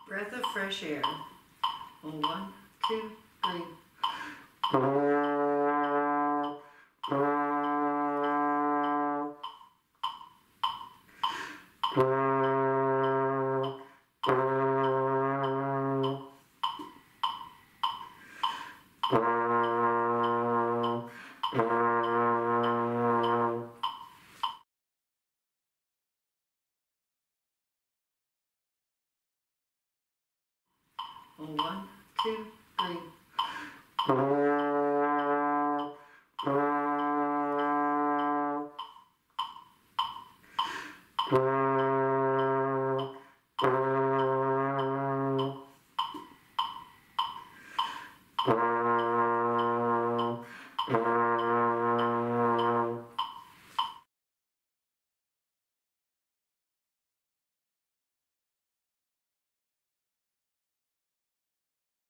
Breath of fresh air. Oh, 1, 2, 3. Oh, 1, 2, 3.